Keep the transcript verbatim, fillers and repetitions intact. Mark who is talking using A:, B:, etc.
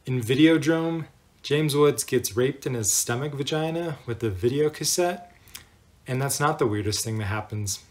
A: In Videodrome, James Woods gets raped in his stomach vagina with a video cassette, and that's not the weirdest thing that happens.